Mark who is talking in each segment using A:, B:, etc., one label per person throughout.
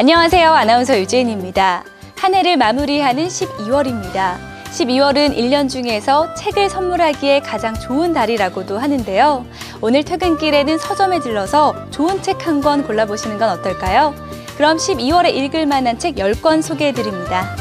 A: 안녕하세요. 아나운서 유지은입니다. 한 해를 마무리하는 12월입니다. 12월은 1년 중에서 책을 선물하기에 가장 좋은 달이라고도 하는데요. 오늘 퇴근길에는 서점에 들러서 좋은 책 한 권 골라보시는 건 어떨까요? 그럼 12월에 읽을 만한 책 10권 소개해드립니다.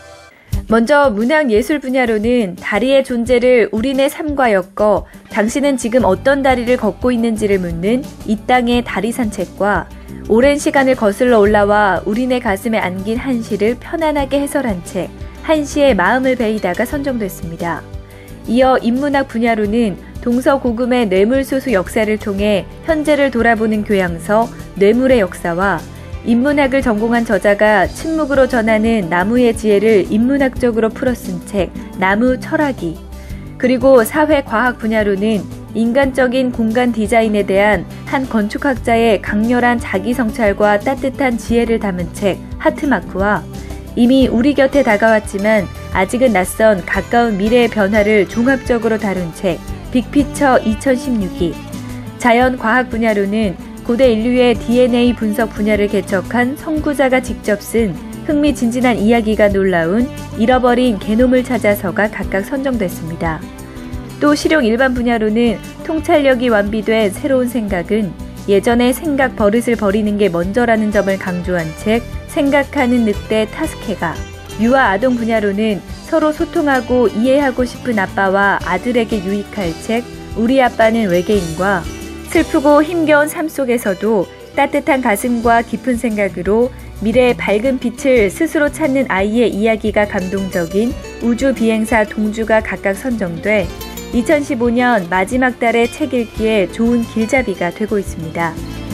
A: 먼저 문학예술 분야로는 다리의 존재를 우리네 삶과 엮어 당신은 지금 어떤 다리를 걷고 있는지를 묻는 이 땅의 다리 산책과 오랜 시간을 거슬러 올라와 우리네 가슴에 안긴 한시를 편안하게 해설한 책 한시의 마음을 베이다가 선정됐습니다. 이어 인문학 분야로는 동서고금의 뇌물수수 역사를 통해 현재를 돌아보는 교양서 뇌물의 역사와 인문학을 전공한 저자가 침묵으로 전하는 나무의 지혜를 인문학적으로 풀어 쓴 책 나무 철학이, 그리고 사회과학 분야로는 인간적인 공간 디자인에 대한 한 건축학자의 강렬한 자기 성찰과 따뜻한 지혜를 담은 책 하트마크와 이미 우리 곁에 다가왔지만 아직은 낯선 가까운 미래의 변화를 종합적으로 다룬 책 빅피처 2016이, 자연과학 분야로는 고대 인류의 DNA 분석 분야를 개척한 선구자가 직접 쓴 흥미진진한 이야기가 놀라운 잃어버린 게놈을 찾아서가 각각 선정됐습니다. 또 실용 일반 분야로는 통찰력이 완비된 새로운 생각은 예전에 생각 버릇을 버리는 게 먼저라는 점을 강조한 책 생각하는 늑대 타스케가, 유아 아동 분야로는 서로 소통하고 이해하고 싶은 아빠와 아들에게 유익할 책 우리 아빠는 외계인과 슬프고 힘겨운 삶 속에서도 따뜻한 가슴과 깊은 생각으로 미래의 밝은 빛을 스스로 찾는 아이의 이야기가 감동적인 우주 비행사 동주가 각각 선정돼 2015년 마지막 달의 책 읽기에 좋은 길잡이가 되고 있습니다.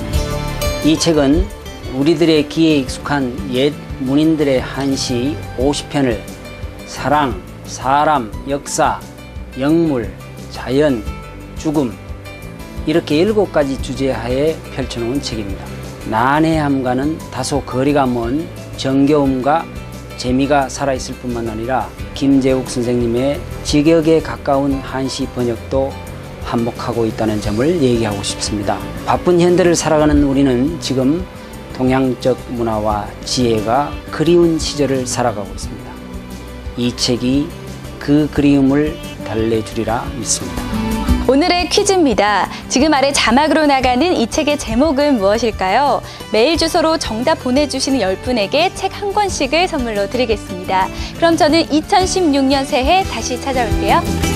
B: 이 책은 우리들의 귀에 익숙한 옛 문인들의 한시 50편을 사랑, 사람, 역사, 영물, 자연, 죽음 이렇게 7가지 주제하에 펼쳐놓은 책입니다. 난해함과는 다소 거리가 먼 정겨움과 재미가 살아있을 뿐만 아니라 김재욱 선생님의 직역에 가까운 한시 번역도 한몫하고 있다는 점을 얘기하고 싶습니다. 바쁜 현대를 살아가는 우리는 지금 동양적 문화와 지혜가 그리운 시절을 살아가고 있습니다. 이 책이 그 그리움을 달래주리라 믿습니다.
A: 오늘의 퀴즈입니다. 지금 아래 자막으로 나가는 이 책의 제목은 무엇일까요? 메일 주소로 정답 보내주시는 10분에게 책 한 권씩을 선물로 드리겠습니다. 그럼 저는 2016년 새해 다시 찾아올게요.